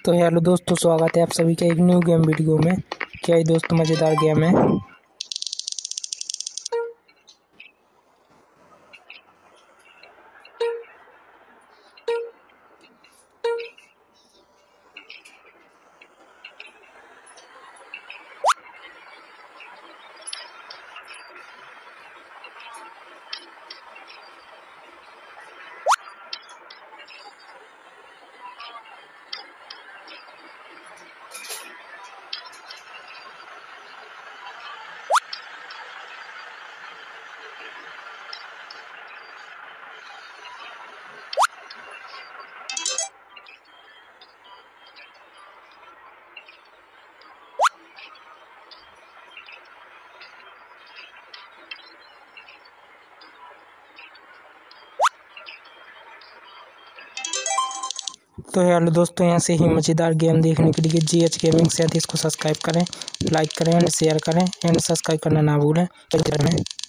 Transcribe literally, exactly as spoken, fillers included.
तो हेलो दोस्तों, स्वागत है आप सभी का एक न्यू गेम वीडियो में। क्या ये दोस्तों मज़ेदार गेम है। तो हेलो दोस्तों, यहाँ से ही मज़ेदार गेम देखने के लिए जी एच गेमिंग से इसको सब्सक्राइब करें, लाइक करें एंड शेयर करें एंड सब्सक्राइब करना ना भूलें।